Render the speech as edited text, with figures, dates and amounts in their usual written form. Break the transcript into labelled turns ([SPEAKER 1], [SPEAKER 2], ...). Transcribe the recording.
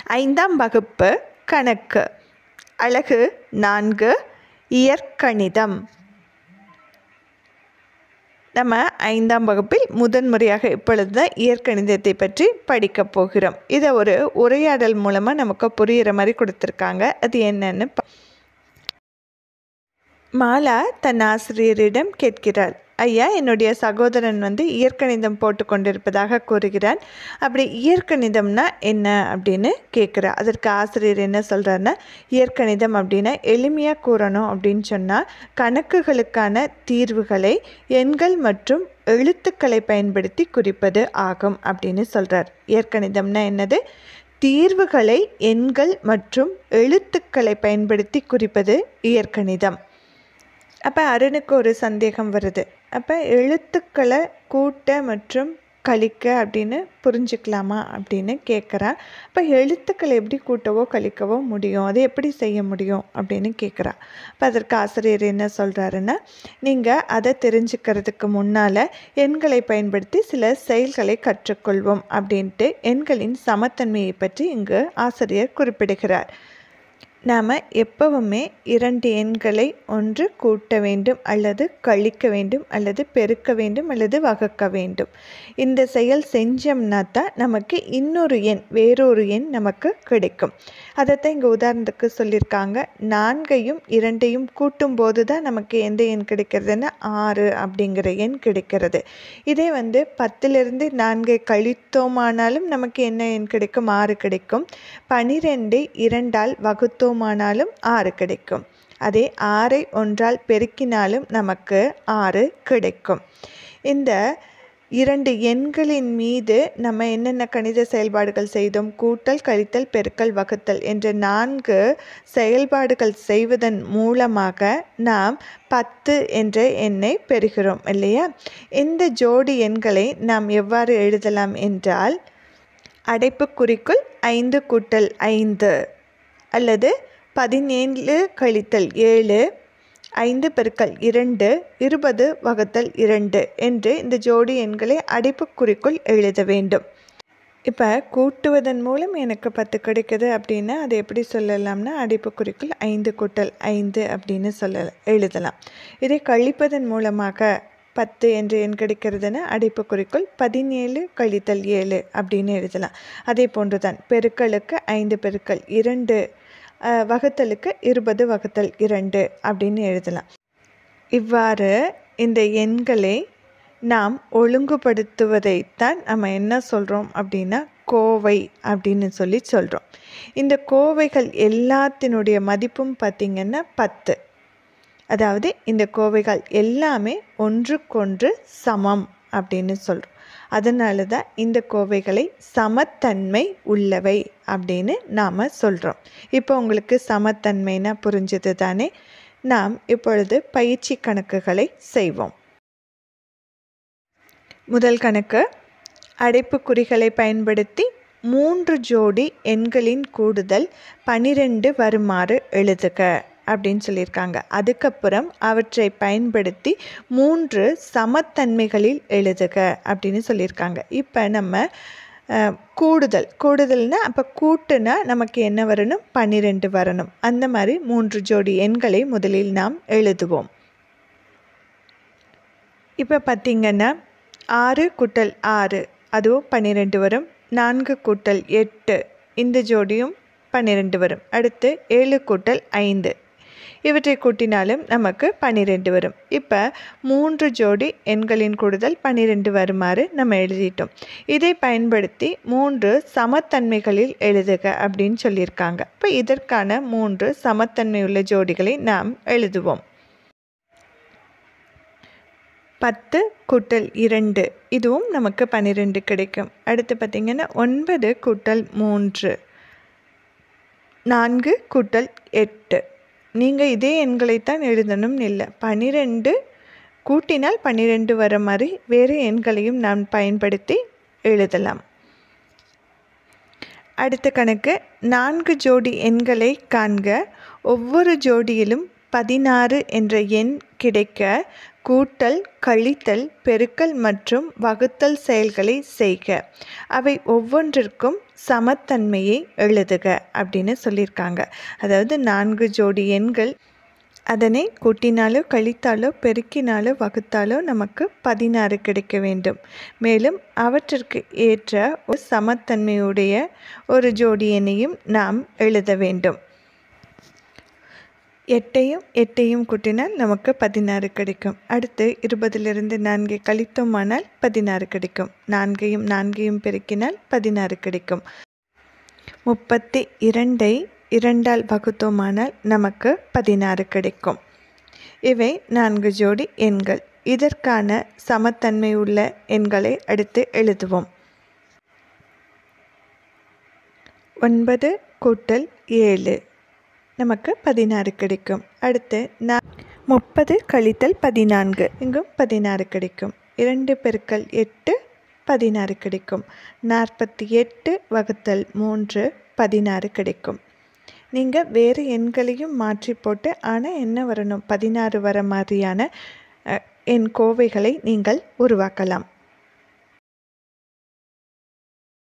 [SPEAKER 1] ஐந்தாம் வகுப்பு கணக்கு அலகு 4 இயற்கணிதம். நம்ம 5ஆம் வகுப்பில் முதன்முறையாக இப்பொழுது தான் இயற்கணிதத்தை பற்றி படிக்கப் போகிறோம். இதை ஒரு உரையாடல் மூலமாக நமக்கு புரிகிற மாதிரி கொடுத்துருக்காங்க. அது என்னன்னு மாலா தன் ஆசிரியரிடம் கேட்கிறாள். ஐயா, என்னுடைய சகோதரன் இயற்கணிதம் போட்டு கொண்டிருப்பதாக கூறுகிறான். அப்படி இயற்கணிதம்னா என்ன அப்படின்னு கேட்குறா. அதற்கு ஆசிரியர் என்ன சொல்கிறாருன்னா, இயற்கணிதம் அப்படின்னா எளிமையாக கூறணும் அப்படின்னு சொன்னால் கணக்குகளுக்கான தீர்வுகளை எண்கள் மற்றும் எழுத்துக்களை பயன்படுத்தி குறிப்பது ஆகும் அப்படின்னு சொல்கிறார். இயற்கணிதம்னா என்னது? தீர்வுகளை எண்கள் மற்றும் எழுத்துக்களை பயன்படுத்தி குறிப்பது இயற்கணிதம். அப்போ அருணுக்கு ஒரு சந்தேகம் வருது. அப்போ எழுத்துக்களை கூட்ட மற்றும் கழிக்க அப்படின்னு புரிஞ்சுக்கலாமா அப்படின்னு கேட்குறா. அப்போ எழுத்துக்களை எப்படி கூட்டவோ கழிக்கவோ முடியும், அதை எப்படி செய்ய முடியும் அப்படின்னு கேட்குறா. அப்போ அதற்கு ஆசிரியர் என்ன சொல்கிறாருன்னா, நீங்கள் அதை தெரிஞ்சுக்கிறதுக்கு முன்னால் எண்களை பயன்படுத்தி சில செயல்களை கற்றுக்கொள்வோம் அப்படின்ட்டு எண்களின் சமத்தன்மையை பற்றி இங்கு ஆசிரியர் குறிப்பிடுகிறார். நாம் எப்பவுமே 2 எண்களை ஒன்று கூட்ட வேண்டும் அல்லது கழிக்க வேண்டும் அல்லது பெருக்க வேண்டும் அல்லது வகுக்க வேண்டும். இந்த செயல் செஞ்சோம்னா தான் நமக்கு இன்னொரு எண், வேறொரு எண் நமக்கு கிடைக்கும். அதைத்தான் இங்கே உதாரணத்துக்கு சொல்லியிருக்காங்க. 4ஐயும் 2ஐயும் கூட்டும் போது தான் நமக்கு எந்த எண் கிடைக்கிறதுன்னா 6 அப்படிங்கிற எண் கிடைக்கிறது. இதே 10லிருந்து 4ஐ கழித்தோமானாலும் நமக்கு என்ன எண் கிடைக்கும்? 6 கிடைக்கும். 12ஐ 2ஆல் வகுத்தோமானாலும் 6 கிடைக்கும். அதே 6ஐ 1ஆல் பெருக்கினாலும் நமக்கு 6 கிடைக்கும். இந்த 2 எண்களின் மீது நம்ம என்னென்ன கணித செயல்பாடுகள் செய்தோம்? கூட்டல், கழித்தல், பெருக்கல், வகுத்தல் என்ற 4 செயல்பாடுகள் செய்வதன் மூலமாக நாம் 10 என்ற எண்ணை பெறுகிறோம் இல்லையா? இந்த ஜோடி எண்களை நாம் எவ்வாறு எழுதலாம் என்றால், அடைப்புக்குறிக்குள் 5 கூட்டல் 5 அல்லது 17 கழித்தல் 7, 5 பெருக்கல் 2, 20 வகுத்தல் 2 என்று இந்த ஜோடி எண்களை அடைப்புக்குறிக்குள் எழுத வேண்டும். இப்போ கூட்டுவதன் மூலம் எனக்கு 10 கிடைக்குது அப்படின்னா அதை எப்படி சொல்லலாம்னா, அடைப்புக்குறிக்குள் 5 கூட்டல் 5 அப்படின்னு எழுதலாம். இதை கழிப்பதன் மூலமாக 10 என்ற எண் கிடைக்கிறதுனா அடைப்புக்குறிக்குள் 17 கழித்தல் 7 அப்படின்னு எழுதலாம். அதே போன்று தான் பெருக்கலுக்கு 5 பெருக்கல் 2, வகுத்தலுக்கு 20 வகுத்தல் 2 அப்படின்னு எழுதலாம். இவ்வாறு இந்த எண்களை நாம் ஒழுங்குபடுத்துவதைத்தான் நம்ம என்ன சொல்கிறோம் அப்படின்னா கோவை அப்படின்னு சொல்கிறோம். இந்த கோவைகள் எல்லாத்தினுடைய மதிப்பும் பார்த்திங்கன்னா 10. அதாவது இந்த கோவைகள் எல்லாமே ஒன்றுக்கொன்று சமம் அப்படின்னு சொல்கிறோம். அதனால தான் இந்த கோவைகளை சமத்தன்மை உள்ளவை அப்படின்னு நாம் சொல்கிறோம். இப்போ உங்களுக்கு சமத்தன்மைனா புரிஞ்சது தானே? நாம் இப்பொழுது பயிற்சி கணக்குகளை செய்வோம். முதல் கணக்கு, அடைப்புக்குறிகளை பயன்படுத்தி 3 ஜோடி எண்களின் கூடுதல் 12 வருமாறு எழுதுக அப்படின்னு சொல்லியிருக்காங்க. அதுக்கப்புறம் அவற்றை பயன்படுத்தி 3 சமத்தன்மைகளில் எழுதுக அப்படின்னு சொல்லியிருக்காங்க. இப்போ நம்ம கூடுதல்னா அப்போ கூட்டுனா நமக்கு என்ன வரணும்? 12 வரணும். அந்த மாதிரி 3 ஜோடி எண்களை முதலில் நாம் எழுதுவோம். இப்போ பார்த்திங்கன்னா 6 கூட்டல் 6 அதுவும் 12 வரும். 4 கூட்டல் 8 இந்த ஜோடியும் 12 வரும். அடுத்து 7 கூட்டல் 5 இவற்றை கூட்டினாலும் நமக்கு 12 வரும். இப்போ 3 ஜோடி எண்களின் கூடுதல் 12 வருமாறு நம்ம எழுதிட்டோம். இதை பயன்படுத்தி 3 சமத்தன்மைகளில் எழுதுக அப்படின்னு சொல்லியிருக்காங்க. இப்போ இதற்கான 3 சமத்தன்மை உள்ள ஜோடிகளை நாம் எழுதுவோம். 10 கூட்டல் 2 இதுவும் நமக்கு 12 கிடைக்கும். அடுத்து பார்த்திங்கன்னா 9 கூட்டல் 3, 4 கூட்டல் 8. நீங்கள் இதே எண்களைத்தான் எழுதணும்னு இல்லை. 12 கூட்டினால் 12 வர மாதிரி வேறு எண்களையும் நாம் பயன்படுத்தி எழுதலாம். அடுத்த கணக்கு, 4 ஜோடி எண்களை காண்க. ஒவ்வொரு ஜோடியிலும் 16 என்ற எண் கிடைக்க கூட்டல், கழித்தல், பெருக்கல் மற்றும் வகுத்தல் செயல்களை செய்க. அவை ஒவ்வொன்றிற்கும் சமத்தன்மையை எழுதுக அப்படின்னு சொல்லியிருக்காங்க. அதாவது 4 ஜோடி எண்கள், அதனை கூட்டினாலோ கழித்தாலோ பெருக்கினாலோ வகுத்தாலோ நமக்கு 16 கிடைக்க வேண்டும். மேலும் அவற்றிற்கு ஏற்ற ஒரு சமத்தன்மையுடைய ஒரு ஜோடி எண்ணையும் நாம் எழுத வேண்டும். 8ஐயும் கூட்டினால் நமக்கு 16 கிடைக்கும். அடுத்து 20லிருந்து 4 கழித்தோமானால் 16 கிடைக்கும். 4ஐயும் பெருக்கினால் 16 கிடைக்கும். 32ஐ 2ஆல் வகுத்தோமானால் நமக்கு 16 கிடைக்கும். இவை 4 ஜோடி எண்கள். இதற்கான சமத்தன்மை உள்ள எண்களை அடுத்து எழுதுவோம். 9 கூட்டல் 7 நமக்கு 16 கிடைக்கும். அடுத்து 30 கழித்தல் 14, இங்கும் 16 கிடைக்கும். 2 பெருக்கல் 8 16 கிடைக்கும். 48 வகுத்தல் 3 16 கிடைக்கும். நீங்கள் வேறு எண்களையும் மாற்றி போட்டு ஆனால் என்ன வரணும் 16 வர மாதிரியான எண் கோவைகளை நீங்கள் உருவாக்கலாம்.